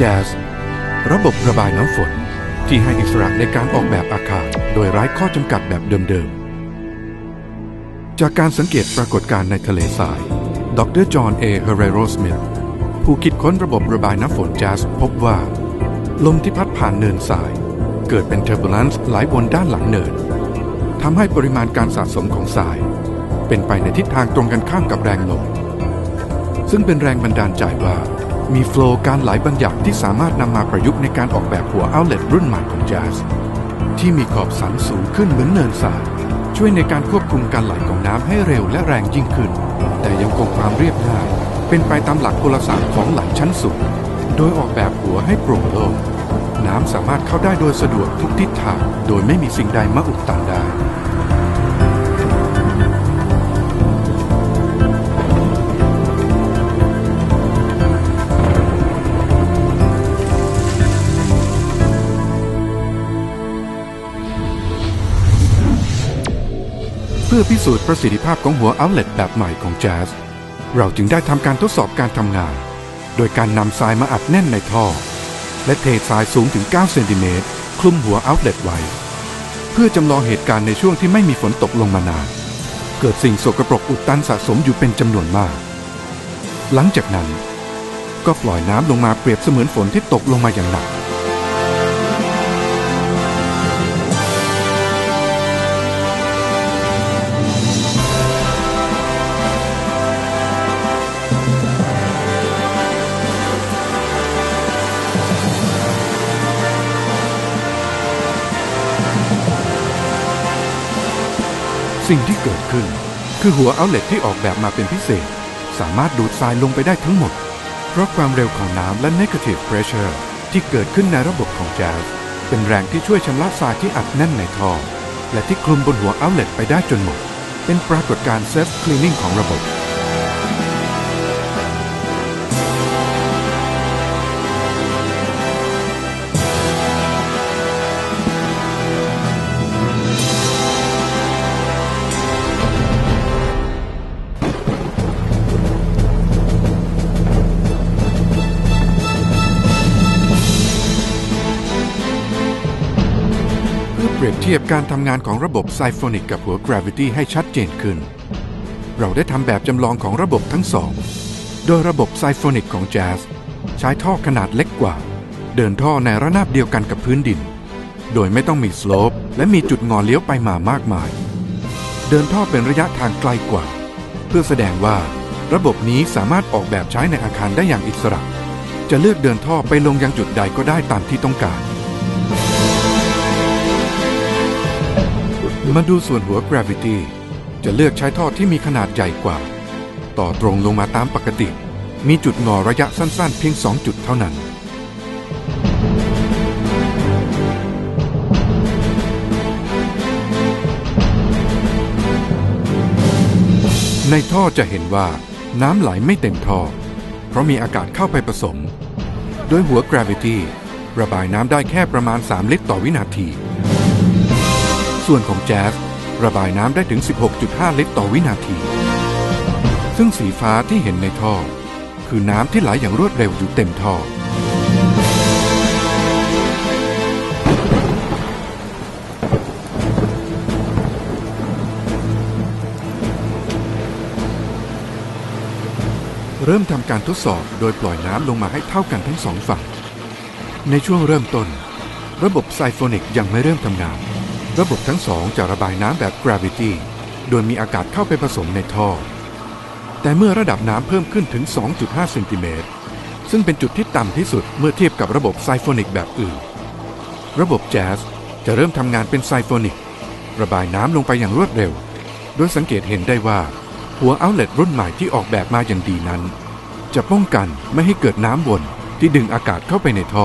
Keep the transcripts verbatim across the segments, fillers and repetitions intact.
Jazz ระบบระบายน้ำฝนที่ให้อิสระในการออกแบบอาคารโดยไร้ข้อจำกัดแบบเดิมๆจากการสังเกตปรากฏการณ์ในทะเลทรายดรจอห์น เอ เฮเรโร สมิธผู้คิดค้นระบบระบายน้ำฝน Jazz พบว่าลมที่พัดผ่านเนินทรายเกิดเป็นเทอร์บูลันซ์ไหลวนด้านหลังเนินทำให้ปริมาณการสะสมของทรายเป็นไปในทิศทางตรงกันข้ามกับแรงลมซึ่งเป็นแรงบันดาลใจว่ามีโฟลว์การไหลบางอย่างที่สามารถนำมาประยุกต์ในการออกแบบหัวเอาท์เล็ตรุ่นใหม่ของ Jazz ที่มีขอบสันสูงขึ้นเหมือนเนินทรายช่วยในการควบคุมการไหลของน้ำให้เร็วและแรงยิ่งขึ้นแต่ยังคงความเรียบง่ายเป็นไปตามหลักกลศาสตร์ของไหลชั้นสูงโดยออกแบบหัวให้โปร่งโล่งน้ำสามารถเข้าได้โดยสะดวกทุกทิศทางโดยไม่มีสิ่งใดมาอุดตันได้เพื่อพิสูจน์ประสิทธิภาพของหัวเอาท์เล็ตแบบใหม่ของ Jazz เราจึงได้ทำการทดสอบการทำงานโดยการนำทรายมาอัดแน่นในท่อและเททรายสูงถึงเก้าเซนติเมตรคลุมหัวเอาท์เล็ตไว้เพื่อจำลองเหตุการณ์ในช่วงที่ไม่มีฝนตกลงมานานเกิดสิ่งสกปรกอุดตันสะสมอยู่เป็นจำนวนมากหลังจากนั้นก็ปล่อยน้ำลงมาเปรียบเสมือนฝนที่ตกลงมาอย่างหนักสิ่งที่เกิดขึ้นคือหัวเอาท์เล็ตที่ออกแบบมาเป็นพิเศษสามารถดูดทรายลงไปได้ทั้งหมดเพราะความเร็วของน้ำและ negative pressure ที่เกิดขึ้นในระบบของ Jazz เป็นแรงที่ช่วยชำระทรายที่อัดแน่นในท่อและที่คลุมบนหัวเอาท์เล็ตไปได้จนหมดเป็นปรากฏการณ์ self cleaning ของระบบเปรียบเทียบการทำงานของระบบไซโฟนิกกับหัว Gravity ให้ชัดเจนขึ้นเราได้ทำแบบจำลองของระบบทั้งสองโดยระบบไซโฟนิกของ Jazz ใช้ท่อขนาดเล็กกว่าเดินท่อในระนาบเดียวกันกับพื้นดินโดยไม่ต้องมีสโลปและมีจุดงอเลี้ยวไปมามากมายเดินท่อเป็นระยะทางไกลกว่าเพื่อแสดงว่าระบบนี้สามารถออกแบบใช้ในอาคารได้อย่างอิสระจะเลือกเดินท่อไปลงยังจุดใดก็ได้ตามที่ต้องการมาดูส่วนหัว Gravity จะเลือกใช้ท่อที่มีขนาดใหญ่กว่าต่อตรงลงมาตามปกติมีจุดงอระยะสั้นๆเพียงสองจุดเท่านั้นในท่อจะเห็นว่าน้ำไหลไม่เต็มท่อเพราะมีอากาศเข้าไปผสมโดยหัว Gravity ระบายน้ำได้แค่ประมาณสามลิตรต่อวินาทีส่วนของ Jazz ระบายน้ำได้ถึง สิบหกจุดห้า ลิตรต่อวินาทีซึ่งสีฟ้าที่เห็นในท่อคือน้ำที่ไหลอย่างรวดเร็วอยู่เต็มท่อเริ่มทำการทดสอบโดยปล่อยน้ำลงมาให้เท่ากันทั้งสองฝั่งในช่วงเริ่มต้นระบบไซโฟนิกยังไม่เริ่มทำงานระบบทั้งสองจะระบายน้ำแบบ Gravity โดยมีอากาศเข้าไปผสมในท่อแต่เมื่อระดับน้ำเพิ่มขึ้นถึง สองจุดห้า เซนติเมตรซึ่งเป็นจุดที่ต่ำที่สุดเมื่อเทียบกับระบบไซโฟนิกแบบอื่นระบบ Jazz จะเริ่มทำงานเป็นไซโฟนิกระบายน้ำลงไปอย่างรวดเร็วโดยสังเกตเห็นได้ว่าหัวเอาท์เล็ตรุ่นใหม่ที่ออกแบบมาอย่างดีนั้นจะป้องกันไม่ให้เกิดน้ำวนที่ดึงอากาศเข้าไปในท่อ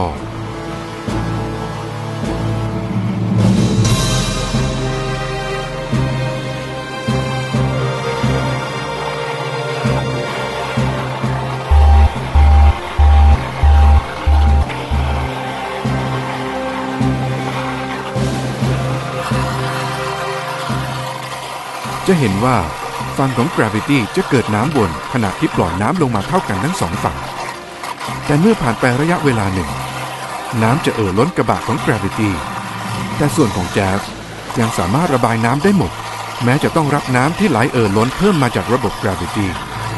จะเห็นว่าฝั่งของ Gravity จะเกิดน้ำวนขณะที่ปล่อยน้ำลงมาเท่ากันทั้งสองฝั่งแต่เมื่อผ่านไประยะเวลาหนึ่งน้ำจะเอ่อล้นกระบะของ Gravity แต่ส่วนของ Jazz ยังสามารถระบายน้ำได้หมดแม้จะต้องรับน้ำที่ไหลเอ่อล้นเพิ่มมาจากระบบ Gravity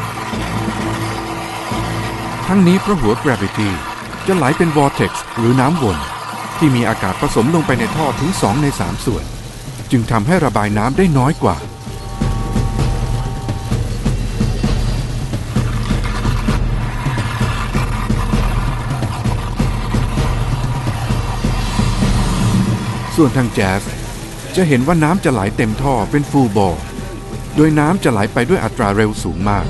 ทั้งนี้เพราะหัว Gravity จะไหลเป็น Vortex หรือน้ำวนที่มีอากาศผสมลงไปในท่อถึงสองในสามส่วนจึงทำให้ระบายน้ำได้น้อยกว่าส่วนทาง Jazz จะเห็นว่าน้ำจะไหลเต็มท่อเป็น Full Bore โดยน้ำจะไหลไปด้วยอัตราเร็วสูงมาก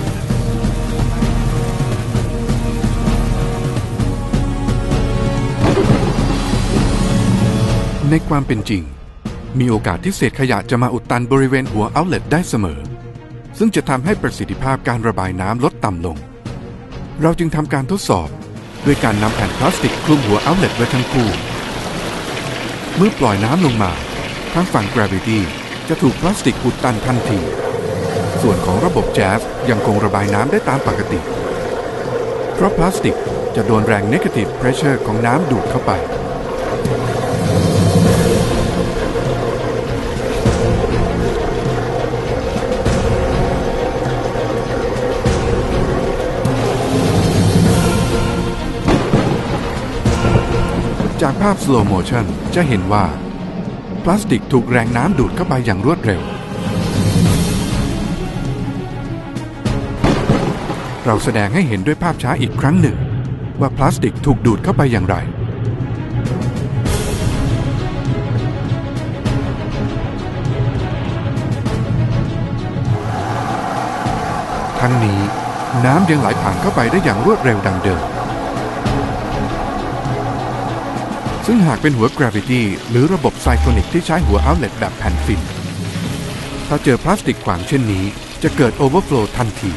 ในความเป็นจริงมีโอกาสที่เศษขยะจะมาอุดตันบริเวณหัวเอาท์เล็ตได้เสมอซึ่งจะทำให้ประสิทธิภาพการระบายน้ำลดต่ำลงเราจึงทำการทดสอบด้วยการนำแผ่นพลาสติกคลุมหัวเอาท์เล็ตไว้ทั้งคู่เมื่อปล่อยน้ำลงมาทางฝั่ง Gravity จะถูกพลาสติกอุดตันทันทีส่วนของระบบ Jazz ยังคงระบายน้ำได้ตามปกติเพราะพลาสติกจะโดนแรง Negative Pressure ของน้ำดูดเข้าไปจากภาพ slow motion จะเห็นว่าพลาสติกถูกแรงน้ำดูดเข้าไปอย่างรวดเร็วเราแสดงให้เห็นด้วยภาพช้าอีกครั้งหนึ่งว่าพลาสติกถูกดูดเข้าไปอย่างไรทั้งนี้น้ำยังไหลผ่านเข้าไปได้อย่างรวดเร็วดังเดิมซึ่งหากเป็นหัว Gravity หรือระบบไซโฟนิกที่ใช้หัวเอาท์เล็ตแบบแผ่นฟิล์มถ้าเจอพลาสติกขวางเช่นนี้จะเกิดโอเวอร์โฟลว์ทันที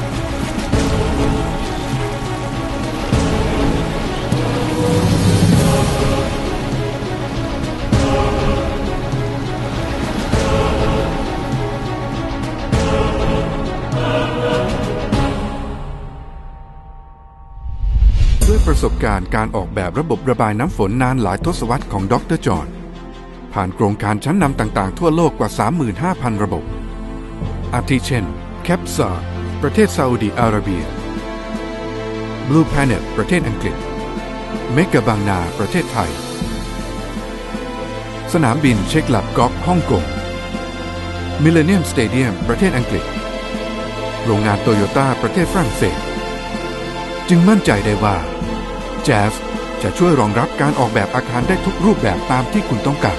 ด้วยประสบการณ์การออกแบบระบบระบายน้ำฝนนานหลายทศวรรษของดร.จอห์นผ่านโครงการชั้นนำต่างๆทั่วโลกกว่า สามหมื่นห้าพัน ระบบอาทิเช่น แคปซา ประเทศซาอุดิอาระเบีย Blue Planet ประเทศอังกฤษ เมกะบางนาประเทศไทยสนามบินเช็คลับก๊อกฮ่องกง Millennium Stadium ประเทศอังกฤษโรงงานโตโยต้าประเทศฝรั่งเศสจึงมั่นใจได้ว่า Jazz จะช่วยรองรับการออกแบบอาคารได้ทุกรูปแบบตามที่คุณต้องการ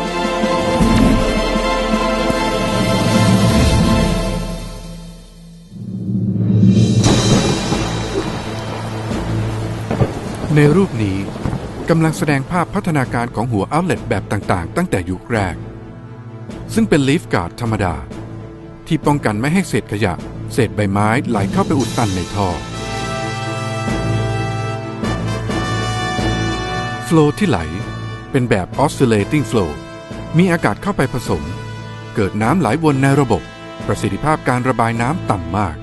ในรูปนี้กำลังแสดงภาพพัฒนาการของหัวเอาท์เล็ตแบบต่างๆตั้งแต่ยุคแรกซึ่งเป็นลีฟการ์ดธรรมดาที่ป้องกันไม่ให้เศษขยะเศษใบไม้ไหลเข้าไปอุดตันในท่อโฟลว์ที่ไหลเป็นแบบ oscillating flow มีอากาศเข้าไปผสมเกิดน้ำไหลวนในระบบประสิทธิภาพการระบายน้ำต่ำมาก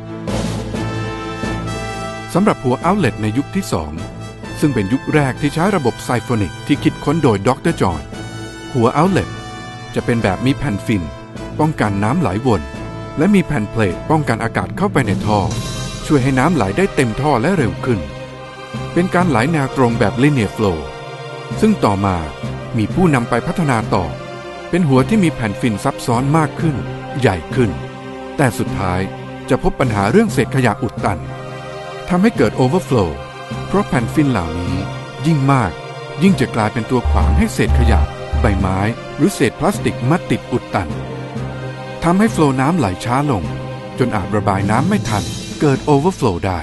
สำหรับหัวเอาท์เล็ตในยุคที่สองซึ่งเป็นยุคแรกที่ใช้ระบบไซโฟนิกที่คิดค้นโดยดร.จอห์นหัวเอาท์เล็ตจะเป็นแบบมีแผ่นฟิล์มป้องกันน้ำไหลวนและมีแผ่นเพลทป้องกันอากาศเข้าไปในท่อช่วยให้น้ำไหลได้เต็มท่อและเร็วขึ้นเป็นการไหลแนวตรงแบบ linear flowซึ่งต่อมามีผู้นำไปพัฒนาต่อเป็นหัวที่มีแผ่นฟิล์มซับซ้อนมากขึ้นใหญ่ขึ้นแต่สุดท้ายจะพบปัญหาเรื่องเศษขยะอุดตันทำให้เกิดโอเวอร์โฟลว์เพราะแผ่นฟิล์มเหล่านี้ยิ่งมากยิ่งจะกลายเป็นตัวขวางให้เศษขยะใบไม้หรือเศษพลาสติกมัดติดอุดตันทำให้โฟลว์น้ำไหลช้าลงจนอาจระบายน้ำไม่ทันเกิดโอเวอร์โฟลว์ได้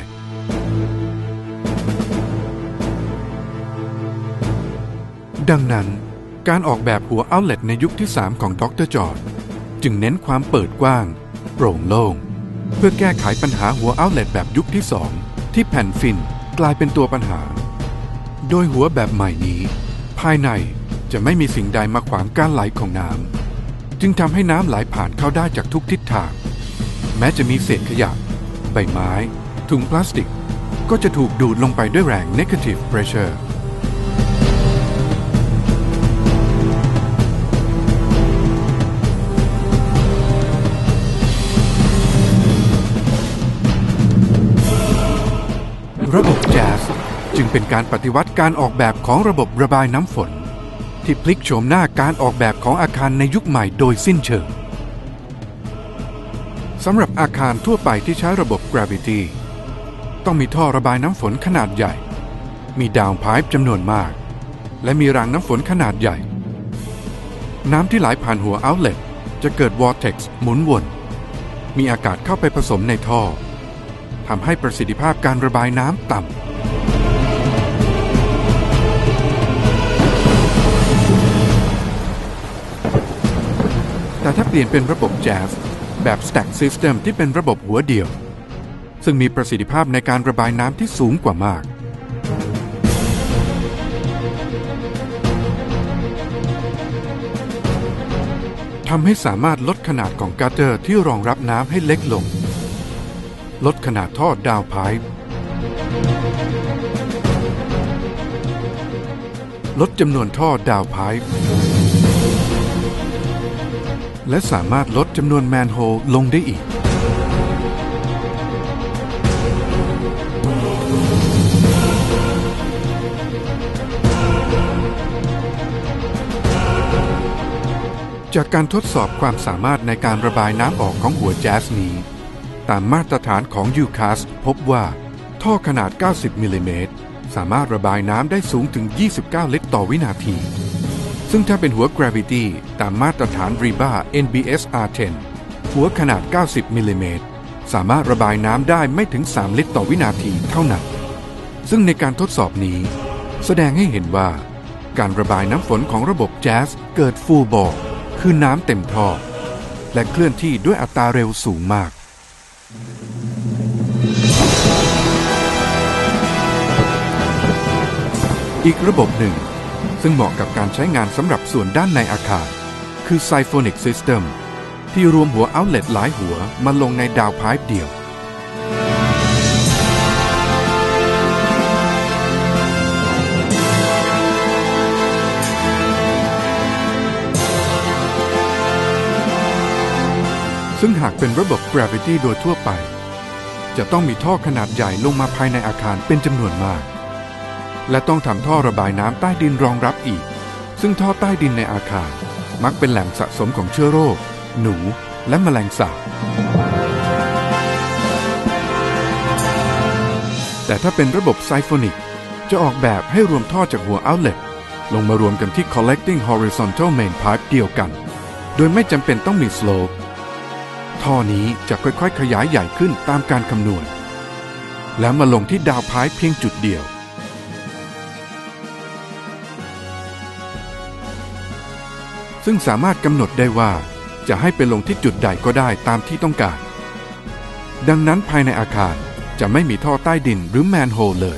ดังนั้นการออกแบบหัวเอาท์เล็ตในยุคที่สามของดร.จอห์นจึงเน้นความเปิดกว้างโปร่งโล่งเพื่อแก้ไขปัญหาหัวเอาท์เล็ตแบบยุคที่สองที่แผ่นฟิล์มกลายเป็นตัวปัญหาโดยหัวแบบใหม่นี้ภายในจะไม่มีสิ่งใดมาขวางการไหลของน้ำจึงทำให้น้ำไหลผ่านเข้าได้จากทุกทิศทางแม้จะมีเศษขยะใบไม้ถุงพลาสติกก็จะถูกดูดลงไปด้วยแรง negative pressure ระบบ แจส จึงเป็นการปฏิวัติการออกแบบของระบบระบายน้ำฝนที่พลิกโฉมหน้าการออกแบบของอาคารในยุคใหม่โดยสิ้นเชิงสำหรับอาคารทั่วไปที่ใช้ระบบ Gravity ต้องมีท่อระบายน้ำฝนขนาดใหญ่มีดาวน์ไพป์จำนวนมากและมีรางน้ำฝนขนาดใหญ่น้ำที่ไหลผ่านหัว Outlet จะเกิด Vortex หมุนวนมีอากาศเข้าไปผสมในท่อทำให้ประสิทธิภาพการระบายน้ำต่ำแต่ถ้าเปลี่ยนเป็นระบบ แจส แบบ Stack System ที่เป็นระบบหัวเดียวซึ่งมีประสิทธิภาพในการระบายน้ำที่สูงกว่ามากทำให้สามารถลดขนาดของกัตเตอร์ที่รองรับน้ำให้เล็กลงลดขนาดท่อดาวน์ไพป์ลดจำนวนท่อดาวน์ไพป์และสามารถลดจำนวนแมนโฮลลงได้อีกจากการทดสอบความสามารถในการระบายน้ำออกของหัว แจส นี้ตามมาตรฐานของ ยู คาส พบว่าท่อขนาด เก้าสิบ มิลลิเมตรสามารถระบายน้ำได้สูงถึง ยี่สิบเก้า ลิตรต่อวินาทีซึ่งถ้าเป็นหัว Gravity ตามมาตรฐาน รี บี เอ เอ็น บี เอส อาร์ สิบ หัวขนาด เก้าสิบ มิลลิเมตรสามารถระบายน้ำได้ไม่ถึง สาม ลิตรต่อวินาทีเท่านั้นซึ่งในการทดสอบนี้แสดงให้เห็นว่าการระบายน้ำฝนของระบบ แจส เกิด Full Bore คือน้ำเต็มท่อและเคลื่อนที่ด้วยอัตราเร็วสูงมากอีกระบบหนึ่งซึ่งเหมาะกับการใช้งานสำหรับส่วนด้านในอาคารคือ Siphonic System ที่รวมหัว Outlet หลายหัวมาลงในดาวน์ไพป์เดียวซึ่งหากเป็นระบบ Gravity โดยทั่วไปจะต้องมีท่อขนาดใหญ่ลงมาภายในอาคารเป็นจำนวนมากและต้องทำท่อระบายน้ำใต้ดินรองรับอีกซึ่งท่อใต้ดินในอาคารมักเป็นแหล่งสะสมของเชื้อโรคหนูและแมลงสาบแต่ถ้าเป็นระบบไซโฟนิกจะออกแบบให้รวมท่อจากหัว Outlet ลงมารวมกันที่ Collecting Horizontal Main Pipe เดียวกันโดยไม่จำเป็นต้องมี Slope ท่อนี้จะค่อยๆขยายใหญ่ขึ้นตามการคำนวณแล้วมาลงที่ดาวน์ไพป์เพียงจุดเดียวซึ่งสามารถกำหนดได้ว่าจะให้ไปลงที่จุดใดก็ได้ตามที่ต้องการดังนั้นภายในอาคารจะไม่มีท่อใต้ดินหรือแมนโฮลเลย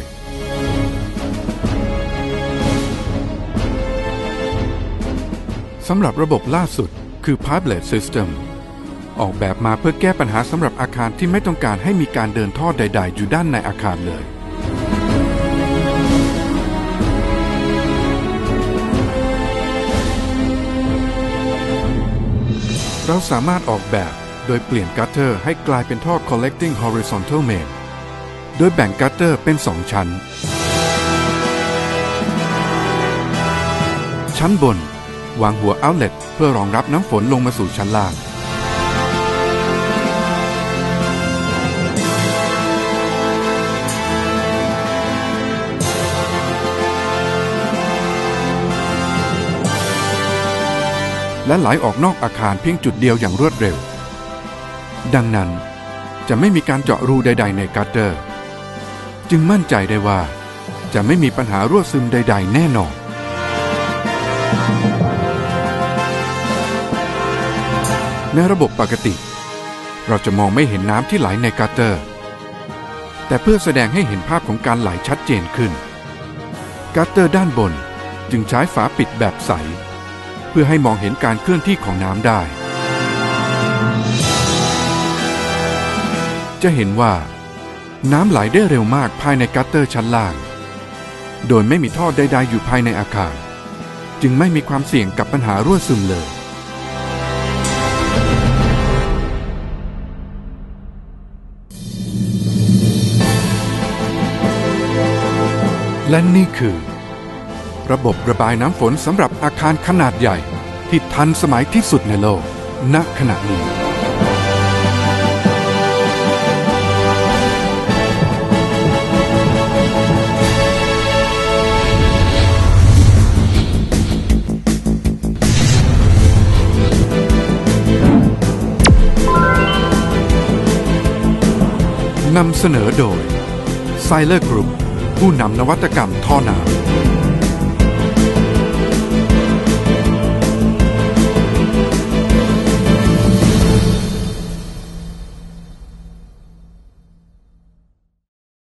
สำหรับระบบล่าสุดคือ Pipelet System ออกแบบมาเพื่อแก้ปัญหาสำหรับอาคารที่ไม่ต้องการให้มีการเดินท่อใดๆอยู่ด้านในอาคารเลยเราสามารถออกแบบโดยเปลี่ยนกัตเตอร์ให้กลายเป็นท่อ Collecting Horizontal Main โดยแบ่งกัตเตอร์เป็นสองชั้นชั้นบนวางหัว Outlet เพื่อรองรับน้ำฝนลงมาสู่ชั้นล่างและไหลออกนอกอาคารเพียงจุดเดียวอย่างรวดเร็วดังนั้นจะไม่มีการเจาะรูใดๆในกัตเตอร์จึงมั่นใจได้ว่าจะไม่มีปัญหารั่วซึมใดๆแน่นอนในระบบปกติเราจะมองไม่เห็นน้ำที่ไหลในกัตเตอร์แต่เพื่อแสดงให้เห็นภาพของการไหลชัดเจนขึ้นกัตเตอร์ด้านบนจึงใช้ฝาปิดแบบใสเพื่อให้มองเห็นการเคลื่อนที่ของน้ำได้จะเห็นว่าน้ำไหลได้เร็วมากภายในกัตเตอร์ชั้นล่างโดยไม่มีท่อใดๆอยู่ภายในอาคารจึงไม่มีความเสี่ยงกับปัญหารั่วซึมเลยและนี่คือระบบระบายน้ำฝนสำหรับอาคารขนาดใหญ่ที่ทันสมัยที่สุดในโลกณขณะนี้นำเสนอโดย Siler Group ผู้นำนวัตกรรมท่อน้ำ